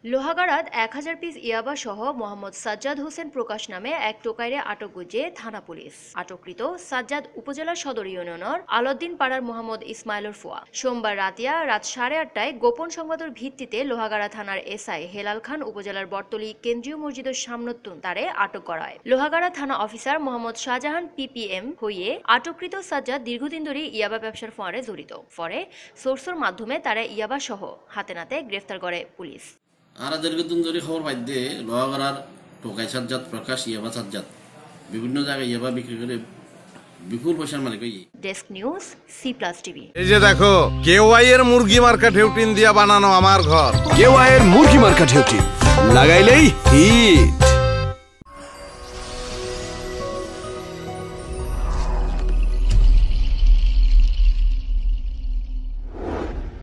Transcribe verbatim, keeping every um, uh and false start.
লোহাগাড়াত এক হাজার পিস ইয়াবা সহ মোহাম্মদ সাজ্জাদ হোসেন প্রকাশ নামে এক টোকাইরে আটক গুজে থানা পুলিশ। আটককৃত সাজ্জাদ উপজেলা সদর ইউনিয়নের আলাউদ্দিন পাড়ার মোহাম্মদ ইসমাইলর ফুয়া। সোমবার রাতিয়া রাত সাড়ে আটটায় গোপন সংবাদের ভিত্তিতে লোহাগাড়া থানার এসআই হেলাল খান উপজেলার বটতলী কেন্দ্রীয় মসজিদের সামনতুন তারে আটক করা হয়। লোহাগাড়া থানা অফিসার মোহাম্মদ শাহজাহান পিপিএম হইয়ে আটককৃত সাজ্জাদ দীর্ঘদিন ধরে ইয়াবা ব্যবসার ফরে জড়িত। পরে সোর্সের মাধ্যমে তারা ইয়াবা সহ হাতে নাতে গ্রেফতার করে পুলিশ। আর দীর্ঘদিন ধরে খবর পাইতে লোহাগড়ার টোকাই সাজ্জাদ প্রকাশ ইয়াবা সাজ্জাদ বিভিন্ন জায়গায় ইয়াবা বিক্রি করে বিপুল পয়সার মালিক হই। Desk news C plus TV. এই যে দেখো কেওয়াই এর মুরগি মার্কা ঢেউটিন দিয়া বানানো আমার ঘর। কেওয়াই এর মুরগি মার্কা ঢেউটিন লাগাইলেই হিট।